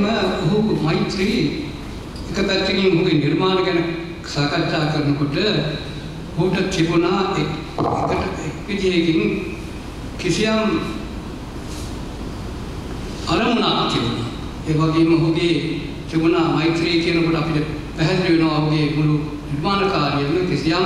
වගේම ඔහු මෛත්‍රී එක පැත්තකින් ඔහුගේ නිර්මාණ ගැන සාකච්ඡා කරනකොට ඔහුට තිබුණා එක් විදිහකින් කිසියම් අරමුණක් තිබුණා. ඒ වගේම ඔහුගේ තිබුණා මෛත්‍රී කියනකොට අපිට පැහැදිලි වෙනවා ඔහුගේ මුළු නිර්මාණකාරියම කිසියම්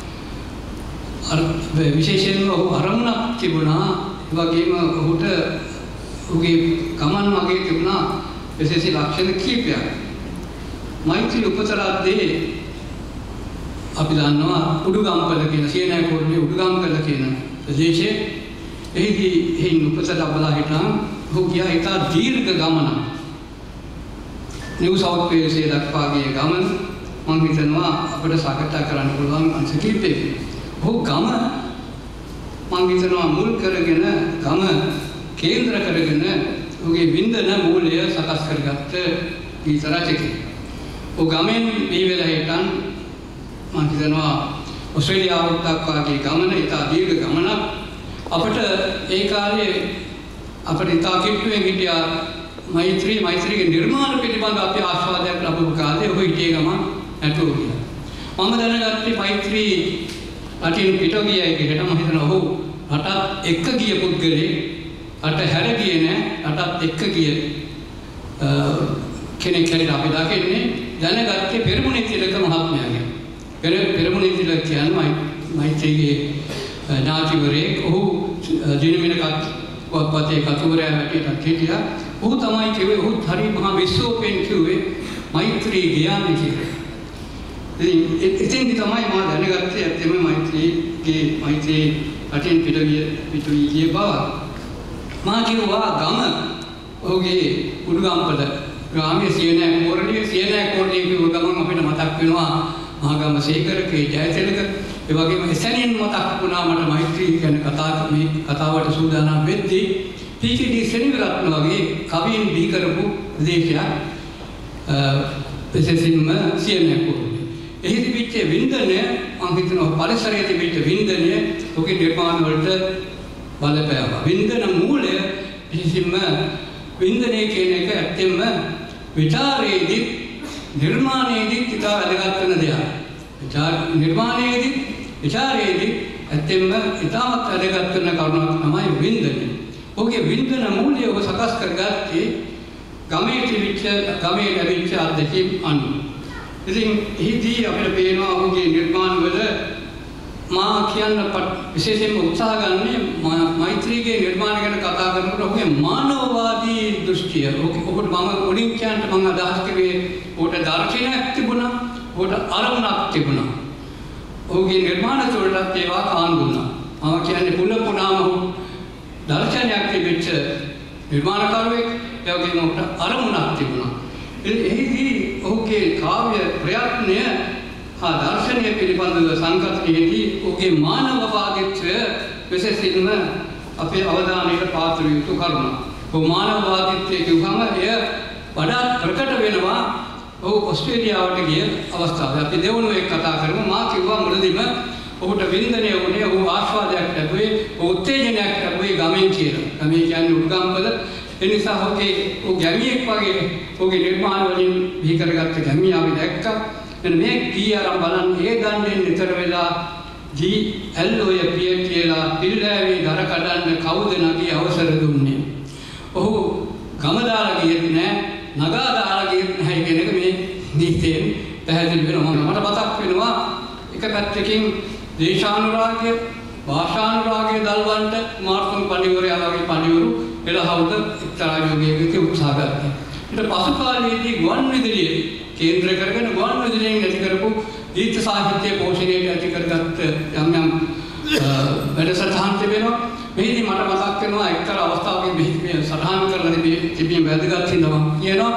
විශේෂයෙන්ම ඔහු අරමුණක් තිබුණා. ඒ වගේම ඔහුට ඔහුගේ ගමන් මගේ තිබුණා විශේෂ ලක්ෂණ කීපයක්. මෛත්‍රී උපතරද්දී අපි දන්නවා උඩුගම්පල කියන සියනෑකෝටේ උඩුගම්පල කියන ප්‍රදේශයේ එහි උපත ලැබලා හිටන් ඔහු ගියා එක දීර්ඝ ගමනක්. නිව් සවුත් වේල්ස් දක්වා ගිය ගමන මම හිතනවා අපිට සාකච්ඡා කරන්න පුළුවන් අංශ කිහිපයක. ඔහු ගම මම හිතනවා මුල් කරගෙන ගම කේන්ද්‍ර කරගෙන ඔහුගේ වින්දන මූලය සකස් කරගත්ත ගීත රචකයෙක්. ඔහු ගමෙන් මේ වෙලාව හිටන් මම හිතනවා ඔස්ට්‍රේලියාවට දක්වා ගිය ගමන ඉතා දීර්ඝ ගමනක්. අපිට ඒ කාලේ අපිට ඉතා කිට්ටුවෙන් හිටියා මෛත්‍රීගේ නිර්මාණ පිළිබඳ අපි ආස්වාදයක් ලැබපු කාලේ ඔහු හිටියේ ගමන් නැතුව ගියා. මම දැනගත්තේ මෛත්‍රී රටින් පිට ගියයි කියලා. මම හිතනවා ඔහු රටත් එක්ක ගිය පුද්ගලෙක්. රට හැර ගියේ නෑ, රටත් එක්ක ගිය කෙනෙක් කියලා අපි දකින්නේ. දැනගත්තේ පෙරමුණේ තිලක මහත්මයාගේ. පෙරමුණේ තිලක කියන්නේ මෛත්‍රීගේ ඥාතිවරයෙක්. ඔහු දිනමිනකත් පොත්පතේ කතුවරයා හැටියට හිටියා. ඔහු තමයි කිව්වේ ඔහු හරි මහා විශ්වෝපෙන් කිව්වේ මෛත්‍රී ගියානේ කියලා. ඉතින් තමයි මම දැනගත්තේ ඇත්තම මෛත්‍රී රටින් පිට ගිය බව. මම කිව්වා ගම ඔහුගේ උඩුගම්පල ග්‍රාමයේ සියනෑකෝටේ කිව්ව ගමන් අපිට මතක් වෙනවා මහගම සේකර කේ ජයතිලක. ඒ වගේම එසැනින් මතක් වුණා මට මෛත්‍රී ගැන කතාවට සූදානම් වෙද්දී පීචීඩී සෙනවිරත්න වගේ කවීන් බිහි කරපු ප්‍රදේශයක් විශේෂයෙන්ම සියනෑකෝටේ. එහි තිබිච්ච වින්දනය මම හිතනවා පරිසරයේ තිබිච්ච වින්දනය ඔහුගේ නිර්මාණ වලට බලපෑවා. වින්දන මූලය විශේෂයෙන්ම වින්දනය කියන එක ඇත්තෙන්ම විචාරයේදී නිර්මාණයේදී ඉතා වැදගත් වෙන දෙයක්. නිර්මාණයේදී විචාරයේදී ඇත්තෙන්ම ඉතාමත් වැදගත් වෙන කරුණක් තමයි වින්දනය. ඔහුගේ වින්දන මූලය ඔබ සකස් කරගත්තේ ගමේ ලැබිච්ච අත්දැකීම් අනුව. ඉතින් එහිදී අපිට පේනවා ඔහුගේ නිර්මාණ වල මා කියන්න විශේෂයෙන්ම උත්සාහ ගන්නේ මෛත්‍රීගේ නිර්මාණ ගැන කතා කරනකොට ඔහුගේ මානවවාදී දෘෂ්ටිය. ඔහුට මම උඩින් කියන්න මම අදහස් කරේ ඔහුට දර්ශනයක් තිබුණා, ඔහුට අරමුණක් තිබුණා. ඔහුගේ නිර්මාණ තුළත් ඒවා කාන්දුණා. මම කියන්නේ පුනපුනාම ඔහු දර්ශනයක් තිබෙච්ච නිර්මාණකරුවෙක්. ඒ වගේම ඔහුට අරමුණක් තිබුණා. එහිදී ඔහුගේ කාව්‍ය ප්‍රයත්නය දර්ශනය පිළිබඳව සංකල්පයේදී ඔහුගේ මානවවාදීත්වය විශේෂයෙන්ම අපේ අවධානයට පාත්‍ර යුතු කරුණක්. ඔහු මානවවාදීත්වයේ කිව්වම එය වඩාත් ප්‍රකට වෙනවා ඔහු ඔස්ට්‍රේලියාවට ගිය අවස්ථාවේ. අපි දෙවනුව එක්ක කතා කරමු. මා කිව්වා මුලදීම ඔහුට වින්දනය වුණේ ඔහු ආස්වාදයක් ලැබුවේ, උත්තේජනයක් ලැබුවේ ගමෙන් කියලා. ගමේ කියන්නේ උඩුගම්පල. ඒ නිසා ඔහු ගැමියෙක් වගේ ඔහුගේ නිර්මාණ වලින් බිහි කරගත්ත ගැමිය අපි දැක්කා. එන්න මේ කී ආරම් බලන්න ඒ දණ්ඩෙන් නිතර වෙලා ජී ඇල්ලෝය පිය කියලා පිළිලෑවේ දර කඩන්න කවුද නගී අවසර දුන්නේ. ඔහු ගම දාලා ගියෙත් නෑ, නගා දාලා ගියෙත් නැහැ කියන එක මේ ගීතයෙන් පැහැදිලි වෙනවා. මට මතක් වෙනවා එක පැත්තකින් දේශානුරාගය, භාෂානුරාගය දල්වන්නට මාර්තුන් පඬිවරයා වගේ පඬිවරු එළහවුද එක්තරා යෝගයක උත්සාහ ගත්තා. ඊට පසු කාලයේදී ගුවන් විදුලිය කේන්ද්‍ර කරගෙන ගුවන් විදුලියෙන් ඇති කරපු ගීත සාහිත්‍ය පෝෂණයට ඇති කරගත්ත යම් වැඩසටහන් තිබෙනවා. මෙහිදී මට මතක් වෙනවා එක්තරා අවස්ථාවක මේ සටහන් කරලා තිබීම වැදගත් හින්දා කියනවා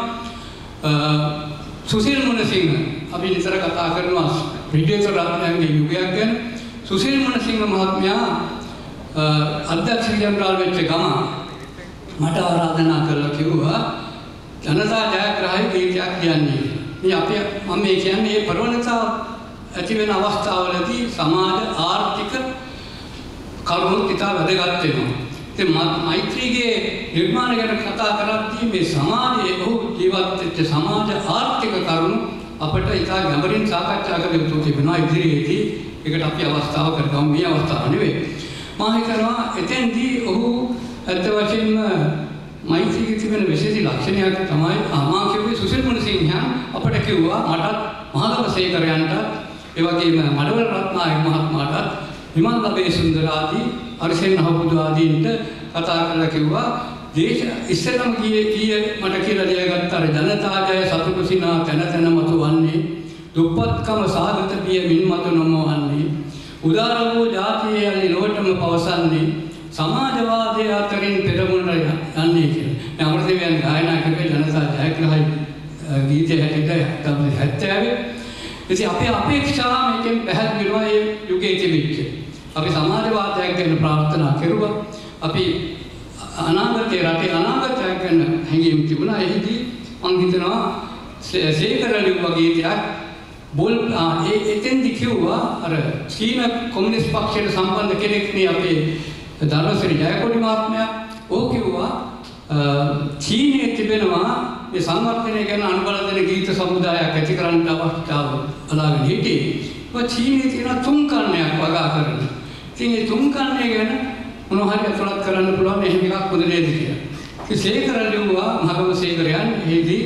සුසිල් මුණසිංහ අපි නිතර කතා කරනවා රිඩියෝ රත්නයන්ගේ යුගයක් ගැන. සුසිල් මුණසිංහ මහත්මයා අධ්‍යක්ෂ ජනරාල් වෙච්ච ගම මට ආරාධනා කරලා කිව්වා ජනතා ජයග්‍රහයි ගීතයක් කියන්නේ. මම මේ කියන්නේ මේ ප්‍රවණතාව ඇති වෙන අවස්ථාවලදී සමාජ ආර්ථික කරුණු ඉතා වැදගත් වෙනවා. ඉතින් මෛත්‍රීගේ නිර්මාණ ගැන කතා කරද්දී මේ සමාජයේ ඔහු ජීවත් වෙච්ච සමාජ ආර්ථික කරුණු අපට ඉතා ගැඹුරින් සාකච්ඡා කළ යුතු තිබෙනවා. ඉදිරියේදී ඒකට අපි අවස්ථාව කරගමු. මේ අවස්ථාව නෙවෙයි. මම හිතනවා එතෙන්දී ඔහු අත් වශයෙන්ම මෛත්‍රීගේ තිබෙන විශේෂ ලක්ෂණයක් තමයි මා කියුවේ සුසිල් මුණසිංහයන් අපට කිව්වා මටත් මහලොව සේකරයන්ට ඒ වගේම මඩවල රත්නායක මහත්මයාට විමල් ලබේ සුන්දර ආදී අරිසෙන් හවුදු ආදීන්ට කතා කරලා කිව්වා දේශ ඉස්සෙල්ලම කීයේ මට කියලා ලියගත්ත අර ජනතාජය සතුටු සිනා තන තන මතු වන්නේ දුප්පත්කම සාගත පිය මින් මතු නොමවන්නේ උදාර වූ ජාතියේ යලි ලොවටම පවසන්නේ සමාජවාදයේ අතරින් පෙරමුණ යන්නේ කියලා. මේ අමරදේවයන් ගායනා කරපු ජනතා ජයග්‍රහයි ගීතය හැටියට 70. ඉතින් අපේ අපේක්ෂා මේකෙන් පැහැදිලි වෙනවා මේ යුගයේ තිබිච්ච. අපි සමාජවාදයක් ගැන ප්‍රාර්ථනා කරුවා. අපි අනාගතයේ රටේ අනාගතයක් ගැන හැඟීම් තිබුණා. එහිදී මම හිතනවා සේකරලිව් වගේ ගීතයක් බොල් එතෙන්දි කිව්වා අර චීන කොමියුනිස්ට් පක්ෂයට සම්බන්ධ කෙනෙක් නේ අපේ ධර්මශ්‍රී ජයකොඩි මහත්මයා. ඕක කිව්වා චීනයේ තිබෙනවා මේ සංවර්ධනය ගැන අනුබල දෙන ගීත සමුදායක් ඇති කරන්න අවස්ථාව බලාගෙන හිටියේ. ඔය චීනයේ තියෙන තුන් කන්නයක් වගා කරන. ඉතින් මේ තුන් කන්නේ ගැන මොනවා හරි අතුලත් කරන්න පුළුවන් එහෙම එකක් හොඳ නේද කියලා. ඉතින් සේකරලිව්වා මහගම සේකරයන් එහිදී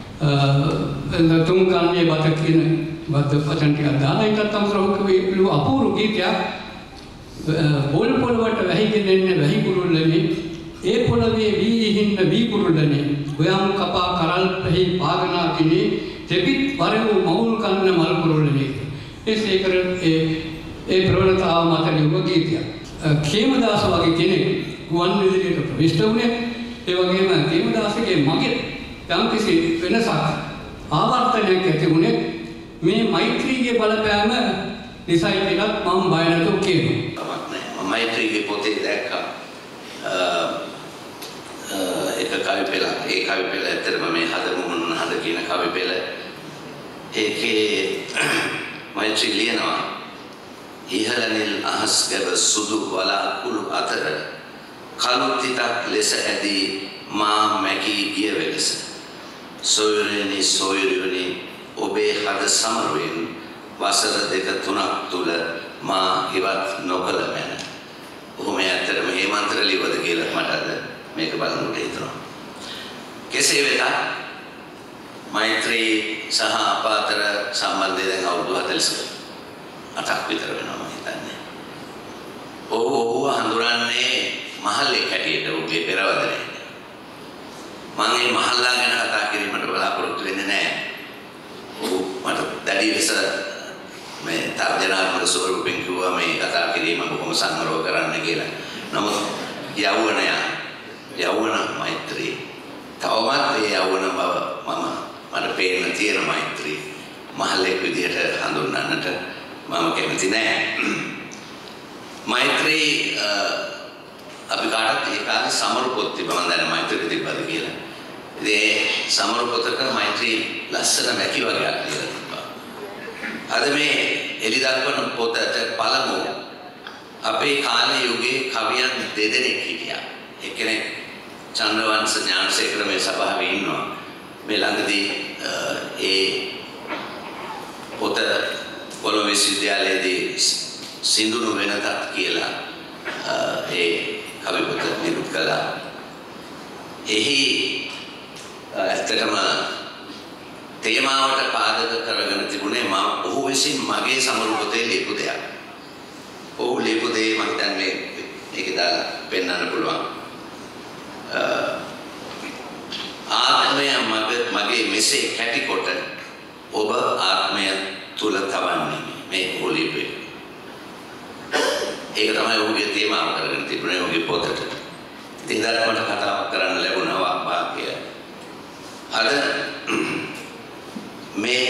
තුන් කන්නේ බත කියන බත වචන ටිකක් දාලා ඒකත් අමතරව අපූර්ව ගීතයක් බෝල් පොළවට වැහිගෙන එන්නේ වැහි කුරුල්ලනේ ඒ පොළවේ වී හින්න වී කුරුල්ලනේ ගොයම් කපා කරල් පහි පාගනා කිනේ දෙපිත් වරව මවුල් කන්න මල් කුරුල්ලනේ ඒ සේකර ඒ ප්‍රවණතාව මත ලියුව ගීතයක්. කේමදාස වගේ කෙනෙක් ගුවන් විදුලියට ප්‍රවිෂ්ඨ වුණේ. ඒ වගේම කේමදාසගේ මගේ යම්කිසි වෙනසක් ආවර්තනයක් ඇති වුණේ මේ මෛත්‍රීගේ බලපෑම නිසායි කියලා මම බය නැතුව කියනවා. මෛත්‍රීගේ පොතේ දැක්කා එක කවි පෙළක්. ඒ කවි පෙළ ඇත්තටම මේ හද මුහුණ හද කියන කවි පෙළ. ඒකේ මෛත්‍රී ලියනවා ඉහළනිල් අහස් ගැබ සුදු වලාකුළු අතර කළු තිතක් ලෙස ඇදී මා මැකී ගිය වෙලෙස සොයුරෙනි සොයුරෙනි ඔබේ හද සමරුවෙන් වසර දෙක තුනක් තුල මා ඉවත් නොකළ මැන. ඔහොම ඇත්තටම හේමන්තර ලිවද කියලා මට අද මේක බලනකොට හිතෙනවා. කෙසේ වෙතත් මෛත්‍රී සහ අප අතර සම්බන්ධය දැන් අවුරුදු 48ක් විතර වෙනවා මම හිතන්නේ. ඔහු හඳුරන්නේ මහල්ලෙක් හැටියට ඔහුගේ පෙරවදනේ. මම මේ මහල්ලා ගැන කතා කිරීමට බලාපොරොත්තු වෙන්නේ නැහැ. ඔහු මට දැඩි ලෙස මේ තර්ජනාත්මක ස්වරූපෙන් කිව්වා මේ කතා කිරීම බොහොම සංවරව කරන්න කියලා. නමුත් යෞවන මෛත්‍රී තවමත් ඒ යෞවන බව මට පේන්න තියෙන මෛත්‍රී මහල්ලෙක් විදිහට හඳුන්වන්නට මම කැමති නැහැ. මෛත්‍රී අපි කාටත් ඒ කාලේ සමරු පොත් තිබ්බා. මම දන්නේ මෛත්‍රී තිබ්බද කියලා. ඉතින් සමරු පොතක මෛත්‍රී ලස්සන වැකි වගේ කියලා තිබ්බා. අද මේ එලි දක්වන පොතට පළමු අපේ කාලේ යුගයේ කවියන් දෙදෙනෙක් හිටියා. එක්කෙනෙක් චන්ද්‍රවංශ ඥානසේකර මේ සභාවේ ඉන්නවා. මේ ළඟදී ඒ පොත කොළඹ විශ්වවිද්‍යාලයේදී සිඳුණු වෙනතත් කියලා ඒ කවි පොත නිරුත් කළා. එහි ඇත්තටම තේමාවට පාදක කරගෙන තිබුණේ ඔහු විසින් මගේ සමරු පොතේ ලියපු දෙයක්. ඔහු ලියපු දේ මම හිතන්නේ මේක දාලා පෙන්වන්න පුළුවන්. ආත්මය මගේ මෙසේ කැටිකොට ඔබ ආත්මය තුල තවන්නේ මේ ඔහු ලියපේ. ඒක තමයි ඔහුගේ තේමාව කරගෙන තිබුණේ ඔහුගේ පොතට. ඉතින් මට කතාවක් කරන්න ලැබුණා වාක්‍ය. අද මේ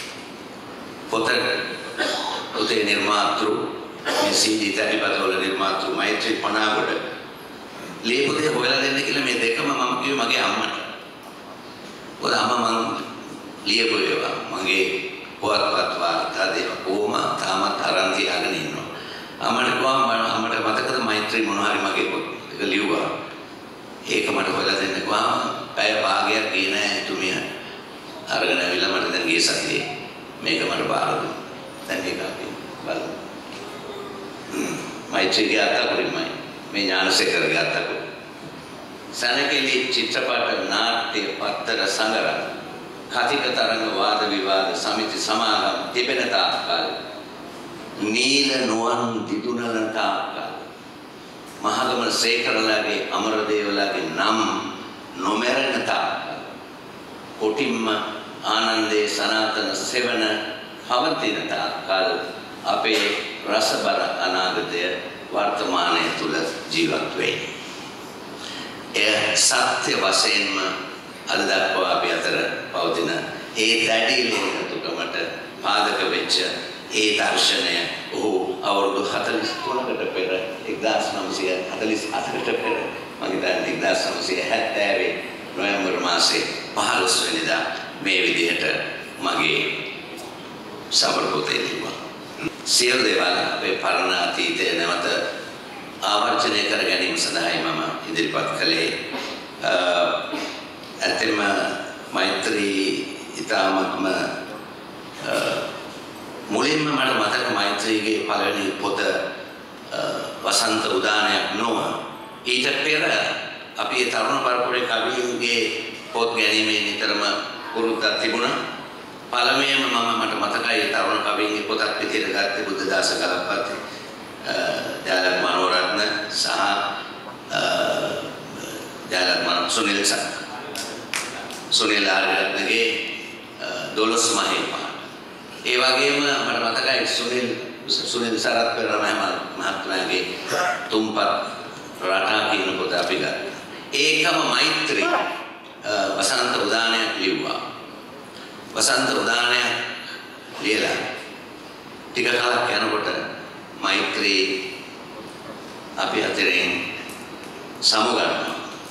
පොතේ නිර්මාතෘ මේ CD තැටිපතවල නිර්මාතෘ මෛත්‍රී පනාගොඩ ලියපු දේ හොයලා දෙන්න කියලා මේ දෙකම මම කිව්වේ මගේ අම්මට. මොකද අම්මා මං ලියපු ඒවා මගේ පුවත්පත් වාර්තා දේවා කොහොම තාමත් අරන් තියාගෙන ඉන්නවා. අම්මට කිව්වා අම්මට මතකද මෛත්‍රී මොනවා හරි මගේ ඒක ලිව්වා. ඒක මට හොයලා දෙන්න කිව්වා. පැය භාගයක් ගියේ නෑ එතුමිය. අරගෙන ඇවිල්ලා මට දැන් ගිය සතියේ මේක මට බාර දුන්නා. දැන් ඒක අපි බලමු. මෛත්‍රීගේ අත්තකුරින්මයි මේ ඥානසේකරගේ අත්තකුරින්. සනකෙලි චිත්‍රපට නාට්‍ය පත්තර සංගරහ කතික තරංග වාද විවාද සමිති සමාගම් තිබෙන තාක්කල් නීල නුවන් දිදුනන තාක්කල් මහගමන සේකරලාගේ අමරදේවලාගේ නම් නොමැරෙන තාක්කල් කොටිම්ම ආනන්දේ සනාතන සෙවන පවතින තාක්කල් අපේ රසබර අනාගතය වර්තමානයේ තුල ජීවත් වේ. එය සත්‍ය වශයෙන්ම අද දක්වා අපි අතර පවතින ඒ දැඩි ලේනතුකමට පාදක වෙච්ච ඒ දර්ශනය ඔහු අවුරුදු 43කට පෙර 1948කට පෙර මම හිතන්නේ 1970 නොවැම්බර් මාසේ 15 වෙනිදා මේ විදිහට මගේ සමර පොතේ ලිව්වා. සියලු දේවල් අපේ පරණ අතීතය නැවත ආවර්ජනය කර ගැනීම සඳහායි මම ඉදිරිපත් කළේ. ඇත්තම මෛත්‍රී ඉතාමත්ම මුලින්ම මට මතක මෛත්‍රීගේ පළවෙනි පොත වසන්ත උදානයක් නොව ඊට පෙර අපි ඒ තරුණ පරපුරේ කවියන්ගේ පොත් ගැනීමේ නිතරම පුරුද්දක් තිබුණා. පළමුවෙන්ම මට මතකයි ඒ තරුණ කවියන්ගේ පොතක් විදිහට ගත්තේ බුද්ධදාස කලප්පති ජයලත් මනෝරත්න සහ සුනිල් ආරයත්නගේ 12 මහේපා. ඒ වගේම මට මතකයි සුනිල් සරත් පෙරේරා මහත්මයාගේ තුම්පත් රටා කියන පොත අපි ගත්තා. ඒකම මෛත්‍රී වසන්ත උදානයක් ලිව්වා. වසන්ත උදානයක් ලියලා ටික කාලයක් යනකොට මෛත්‍රී අපි අතරින් සමුගන්නවා.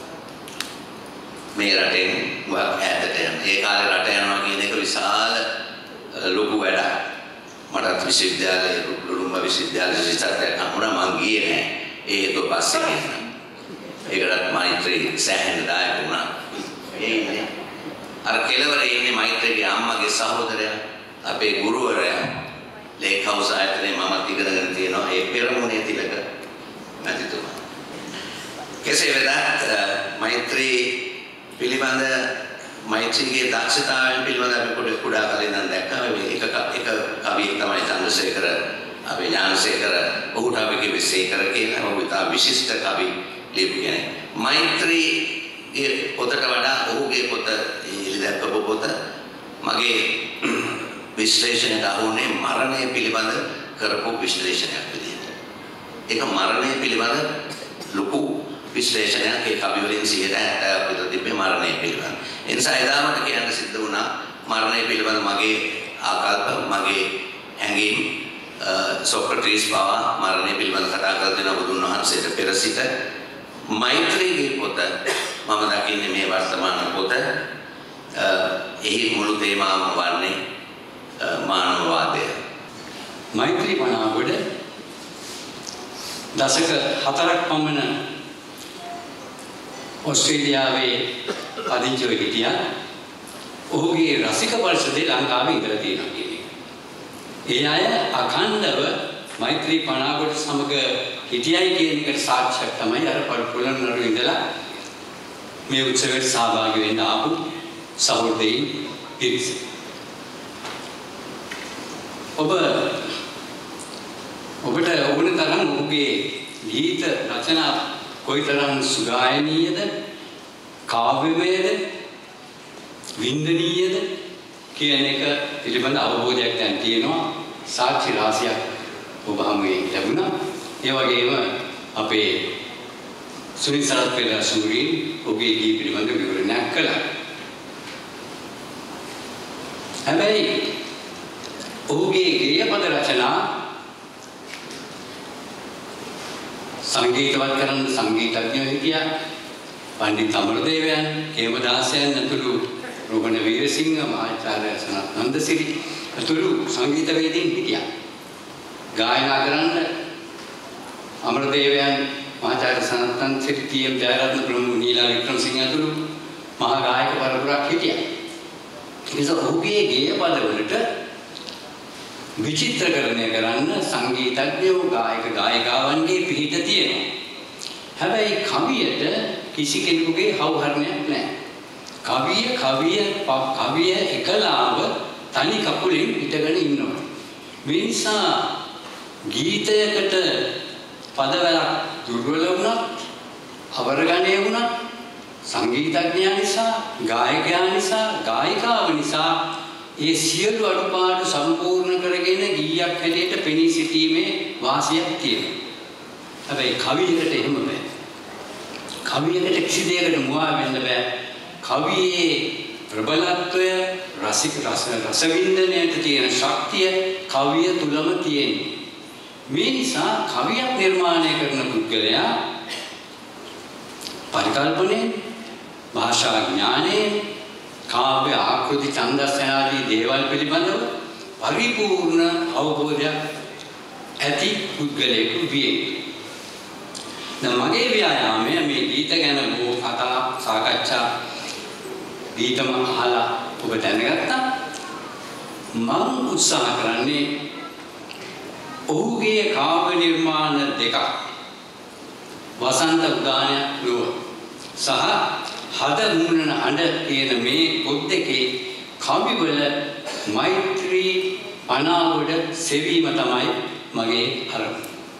මේ රටෙන් ඈතට යන. ඒ කාලේ රට යනවා කියන එක විශාල ලොකු වැඩක්. මට විශ්වවිද්‍යාලයේ ලුම්බ විශ්වවිද්‍යාලයේ විස්තරයක් හම්බුණා. මං ගියේ නෑ. ඒ හේතුව පස්සේ කියන්න. ඒකටත් මෛත්‍රී සෑහෙන දායක වුණා. ඒ ඉන්නේ අර කෙළවරේ ඉන්නේ මෛත්‍රීගේ අම්මගේ සහෝදරයා, අපේ ගුරුවරයා, ලේක් හවුස් ආයතනයේ මමත් ඉගෙනගෙන තියෙනවා. ඒ පෙරමුණේ තිලක මැතිතුමා. කෙසේ වෙතත් මෛත්‍රී පිළිබඳ මෛත්‍රීගේ දක්ෂතාවයන් පිළිබඳ අපි කුඩා කාලේ ඉඳන් දැක්කා. එක කවියෙක් තමයි චන්ද්‍රසේකර, අපේ ඥානසේකර. ඔහුට අපි කිව්වේ සේකර කියලා. ඔහු ඉතා විශිෂ්ට කවි ලියපු කෙනෙක්. මෛත්‍රීගේ පොතට වඩා ඔහුගේ පොත, ඉලිදැක්කපු පොත මගේ විශ්ලේෂණයට අහුනේ මරණය පිළිබඳ කරපු විශ්ලේෂණයක් විදිහට. ඒක මරණය පිළිබඳ ලොකු විශ්ලේෂණයක්. ඒ කවි වලින් 70% විතර තිබ්බේ මරණය පිළිබඳ. ඒ නිසා එදා මට කියන්න සිද්ධ වුණා මරණය පිළිබඳ මගේ ආකල්ප, මගේ හැඟීම්. සොක්‍රටිස් පවා මරණය පිළිබඳ කතා කරලා දෙන බුදුන් වහන්සේට පෙර සිට මෛත්‍රීගේ පොත මම දකින්නේ මේ වර්තමාන පොත. එහි මුළු තේමාවම වන්නේ මානවවාදය. මෛත්‍රී පණාවොඩ දශක 4ක් පමණ ඔස්ට්‍රේලියාවේ පදිංචිව හිටියා. ඔහුගේ රසික පරිෂදේ ලංකාවේ ඉඳලා තියෙනවා කියන එක. ඒ අය අඛණ්ඩව මෛත්‍රී පණාවොඩ සමග හිටියයි කියන එකට සාක්ෂියක් තමයි අර පොළොන්නරු ඉඳලා මේ උත්සවයට සහභාගී වෙන්න ආපු සහෝදරයින් පිරිස. ඔබට ඕන තරම් ඔහුගේ ගීත රචනා කොයිතරම් සුගායනීයද, කාව්‍යමයද, වින්දනීයද කියන එක පිළිබඳ අවබෝධයක් දැන් තියෙනවා. සාක්ෂි රාශියක් ඔබ හමුවේ ලැබුණා. ඒ වගේම අපේ සුනිල් සරත් පෙරේරා සූරීන් ඔබේ ගී පිළිබඳ විවරණයක් කළා. හැබැයි ඔහුගේ ගේය පද රචනා සංගීතවත් කරන සංගීතඥයෝ හිටියා. පණ්ඩිත අමරදේවයන්, හේමදාසයන් ඇතුළු රෝහණ වීරසිංහ, මහාචාර්ය සනත් නන්දසිරි ඇතුළු සංගීතවේදීන් හිටියා. ගායනා කරන්න අමරදේවයන් මහාචාර්ය සනත්තන් සිරිතියම් ජයරත්න ප්‍රමුඛ නීලා වික්‍රමසිංහ ඇතුළු මහා ගායක පරපුරක් හිටියා. නිසා ඔහුගේ ගේය පදවලට විචිත්‍රකරණය කරන්න සංගීතඥයෝ ගායක ගායිකාවන්ගේ පිහිට තියෙනවා. හැබැයි කවියට කිසි කෙනෙකුගේ හවුහරණයක් නැහැ. කවිය එකලාව තනි කකුලෙන් හිටගෙන ඉන්නවා. මේ නිසා ගීතයකට පදවලක් දුර්වල වුණත්, අවරගණය වුණත්, සංගීතඥයා නිසා, ගායකයා නිසා, ගායිකාව නිසා ඒ සියලු අඩුපාඩු සම්පූර්ණ කරගෙන ගීයක් හැටියට පෙනී සිටීමේ වාසියක් තියෙනවා. හැබැයි කවියකට එහෙම බෑ. කවියකට කිසි දෙයකට මුවා වෙන්න බෑ. කවියේ ප්‍රබලත්වය, රසවින්දනයට තියෙන ශක්තිය කවිය තුලම තියෙනවා. මේ නිසා කවියක් නිර්මාණය කරන පුද්ගලයා පරිකල්පනයේ, භාෂා ඥානයේ, කාව්‍ය ආකෘති ඡන්දස් ආදී දේවල් පිළිබඳව පරිපූර්ණ අවබෝධයක් ඇති පුද්ගලයෙකු විය යුතුයි. දැන් මගේ ව්‍යායාමය මේ ගීත ගැන බොහෝ කතා සාකච්ඡා ගීතම අහලා ඔබ දැනගත්තා. මම උත්සාහ කරන්නේ ඔහුගේ කාව්‍ය නිර්මාණ දෙකක්, වසන්ත උදානයක් ලුව සහ හද මුනන අඬ කියන මේ පොත් දෙකේ කවිවල මෛත්‍රී අනාවඩ සෙවීම තමයි මගේ අරමුණ.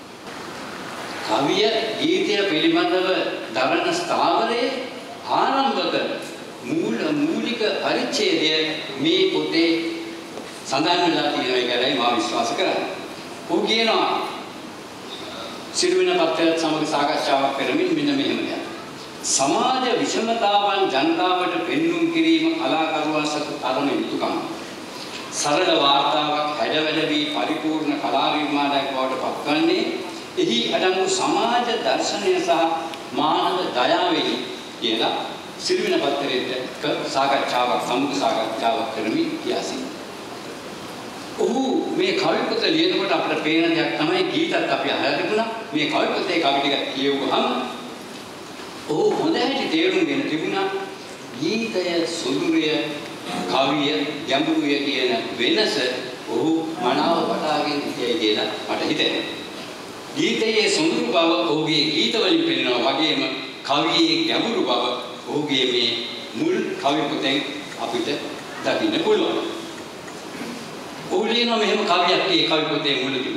කවිය ගීතය පිළිබඳව දරන ස්ථාවරයේ ආරම්භක මූලික පරිච්ඡේදය මේ පොතේ සඳහන් වෙලා තියෙනවා කියලායි මම විශ්වාස කරන්නේ. ඔහු කියනවා සිරුවින පත්‍රයත් සමග සාකච්ඡාවක් කරමින් මෙන්න මෙහෙම දෙයක්. සමාජ විෂමතාවන් ජනතාවට පෙන්වුම් කිරීම කලාකරුවා සතු තරම යුතුයකම. සරල වාර්තාවක් හැඩවැඩ වී පරිපූර්ණ කලා නිර්මාණයක් බවට පත්වන්නේ එහි අඩංගු සමාජ දර්ශනය සහ මානව දයාවෙහි කියලා සිරුවින පත්‍රයේක සාකච්ඡාවක් සමුඛ සාකච්ඡාවක් කරමින් කියාසි. ඔහු මේ කවි පොත ලියනකොට අපිට පේන දෙයක් තමයි ගීතත් අපි අහලා තිබුණා. මේ කවි පොතේ කවි ටික කියවුවහම ඔහු හොඳ හැටි තේරුම්ගෙන තිබුණා ගීතය සුදුරිය, කවිය ගැඹුරුය කියන වෙනස ඔහු මනාව වටහාගෙන හිටියයි කියලා මට හිතෙනවා. ගීතයේ සොඳුරු බව ඔහුගේ ගීතවලින් පෙනෙනවා වගේම කවියේ ගැඹුරු බව ඔහුගේ මේ මුල් කවි පොතෙන් අපිට දකින්න පුළුවන්. ඔහු ලියනවා මෙහෙම කවියක් ඒ කවි පොතේ මුලදී.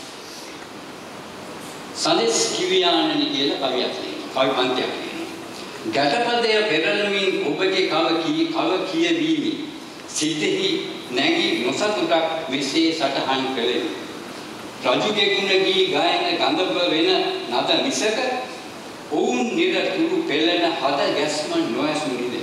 සදෙස් කිවියානනි කියලා කවියක් ලියනවා. කවි පන්තියක් ලියනවා. ගැටපදය පෙරළමින් ඔබගේ කව කියවීමි. සිතෙහි නැගී නොසතුටක් මෙසේ සටහන් කළේ. රජුගේ ගුණ ගී ගායන ගඳබ වෙන නද මිසක ඔවුන් නිරතුරු පෙළෙන හද ගැස්ම නොඇසුනිද.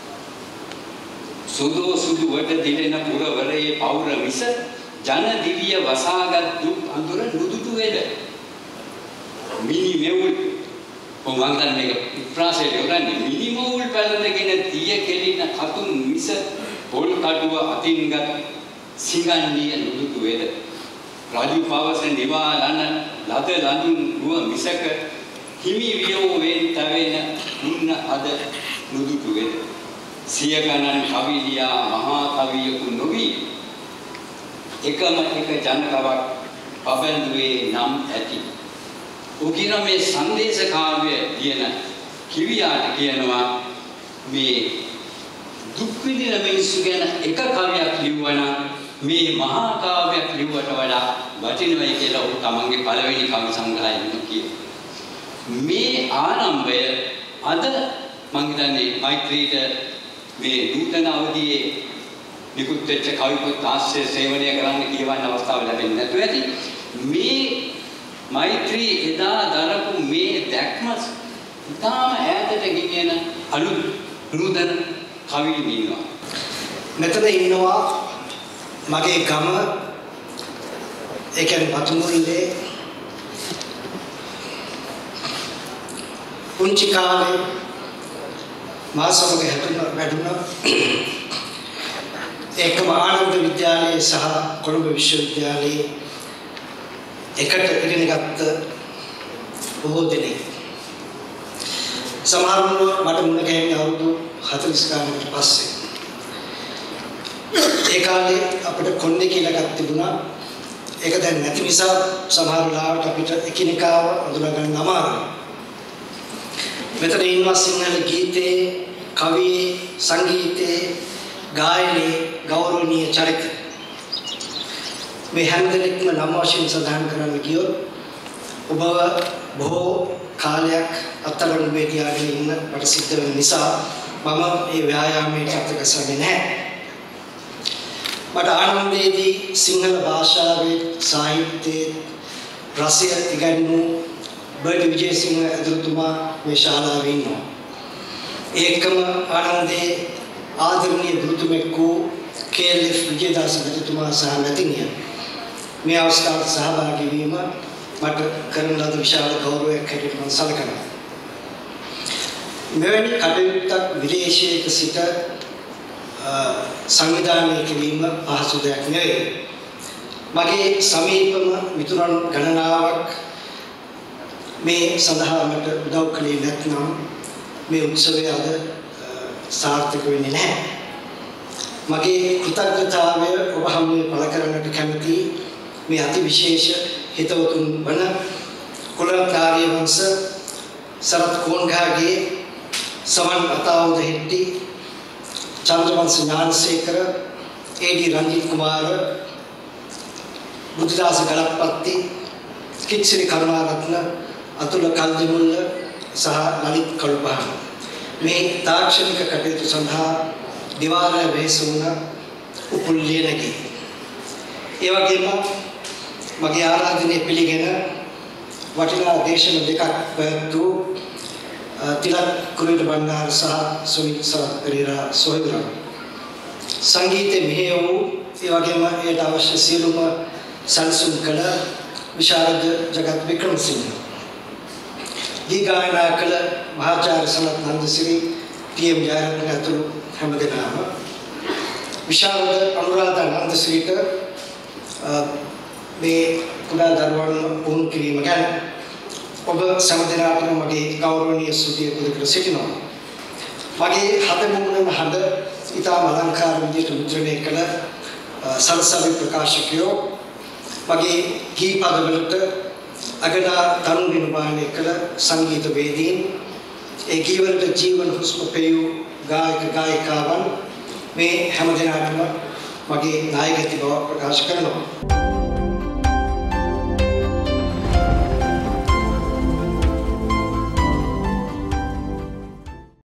සුදෝ සුදු වට දිලෙන පුරවරයේ පෞර මිස ජන දිවිය වසාගත් දුක් අඳුර නුදුටු වේද. මිනි මෙවුල් කොමන්දන් මේක ප්‍රාසයට යොදන්නේ මිනි මෙවුල් පැලඳගෙන තිය කෙලින කතුන් මිස පොල් කටුව අතින්ගත් සිඟන්නිය නුදුටු වේද. රජු පවස නිවාලන ලද ලඳුන් රුව මිසක හිමි වියෝ වෙන් තවෙන මුන්න අද නුදුටු වේද. සිය ගණන් කවිලියා මහා කවියෙකු නොවි එකම එක ජනකවක් පබඳුවේ නම් ඇති. උකින මේ සංදේශ කාව්‍ය කියන කිවියාට කියනවා මේ දුක් විඳින මිනිස්සු ගැන එක කවියක් ලිව්වනම් මේ මහා කාව්‍යයක් ලිව්වට වඩා වටිනවයි කියලා ඔහු තමන්ගේ පළවෙනි කවි සංග්‍රහයෙන් කියනවා. මේ ආරම්භය අද මම හිතන්නේ මෛත්‍රීට මේ නූතන අවධියේ නිකුත් වෙච්ච කවි පොත් ආශ්‍රය සේවනය කරන්න කියවන්න අවස්ථාව ලැබෙන්නේ නැතුව ඇති. මේ මෛත්‍රී එදා දරපු මේ දැක්ම ඉතාම ඈතට ගෙනියන අලුත් නූතන කවි ඉන්නවා. මෙතන ඉන්නවා මගේ ගම, ඒ කියන්නේ පතුමුල්ලේ පුංචි කාලේ මා සමග වැඩුණා ඒකම ආනන්ද විද්‍යාලයේ සහ කොළඹ විශ්වවිද්‍යාලයේ එකට ඉගෙන ගත්ත බොහෝ දෙනෙක්. සමහරවිට මට මුණ ගැහෙන්නේ අවුරුදු 40 ගානකට පස්සේ. ඒ කාලේ අපිට කොණ්ඩේ කියලා එකක් තිබුණා. ඒක දැන් නැති නිසා සමහර වෙලාවට අපිට එකිනෙකාව අඳුනා ගන්න අමාරුයි. මෙතන ඉන්නවා සිංහල ගීතේ, කවියේ, සංගීතයේ, ගායනයේ ගෞරවනීය චරිත. මේ හැම දෙයක්ම නම් වශයෙන් සඳහන් කරන්න ගියොත් ඔබ බොහෝ කාලයක් අත්අඩංගුවේ තියාගෙන ඉන්න මට සිද්ධ වෙන නිසා මම මේ ව්‍යායාමයට අතගසන්නේ නැහැ. මට ආනන්දයේදී සිංහල භාෂාවේ සාහිත්‍යයේ රසය ඉගෙනු බර්ඩ් විජේසිංහ ඇතුළුතුමා මේ ශාලාවේ ඉන්නවා. ඒකම ආනන්දයේ ආදරණීය ගුරුතුමෙක් වූ කේ.එල්.එෆ්. විජේදාස මහතුමා සහ නැතිනිය මේ අවස්ථාවට සහභාගී වීම මට කරන ලද විශාල ගෞරවයක් හැටියට මම සැලකනවා. මෙවැනි කටයුත්තක් විදේශයක සිට සංවිධානය කිරීම පහසු දෙයක් නෙවෙයි. මගේ සමීපම මිතුරන් ගණනාවක් මේ සඳහා මට උදව් කළේ නැත්නම් මේ උත්සවය අද සාර්ථක වෙන්නේ නැහැ. මගේ කෘතඥතාවය ඔබ හමුවේ පළ කරන්නට කැමැති මේ අති විශේෂ හිතවතුන් වන කුලකාරී වංශ සරත් කෝන්ගාගේ සමන් අතාවුද හෙට්ටි චන්ද්‍රවංශ ඥානසේකර ඒ.ඩී. රංජිත් කුමාර බුද්ධදාස ගලප්පත්ති කිච්සිරි කරුණාරත්න අතුල කල්දිමුල්ල සහ ලලිත් කළුපහන් මේ තාක්ෂණික කටයුතු සඳහා දිවාරය වෙහෙස වුණ උපුල්ලියනකි. ඒ වගේම මගේ ආරාධනය පිළිගෙන වටිනා දේශන දෙකක් පැවැත්වූ තිලක් කුරුවිට බණ්ඩාර සහ සුනිල් සරත් පෙරේරා සොයුරන් සංගීතයේ මෙහෙය වූ ඒ වගේම ඒට අවශ්‍ය සියලුම සැලසුම් කළ විශාරද ජගත් වික්‍රමසිංහ දී ගායනා කළ මහාචාර්ය සනත් නන්දසිරි ටී.එම්. ජයරත්න ඇතුළු හැමදෙනාම විශාරද අනුරාධා නන්දසිරිට මේ කුඩා දරුවන් වුණු කිරීම ගැන ඔබ සමදෙනාටම මගේ ගෞරවනීය ස්තුතිය පුද කර සිටිනවා. මගේ හදමුණන හඬ ඉතාම අලංකාර විදියට මුද්‍රණය කළ සරසවි ප්‍රකාශකයෝ මගේ ගී පදවලට අගනා තරුණ නිර්මාණය කළ සංගීත වේදීන් ඒ ගීවලට ජීවන හුස්ම පෙයූ ගායක ගායිකාවන් මේ හැමදෙනාටම මගේ නායකත්ව බව ප්‍රකාශ කරනවා.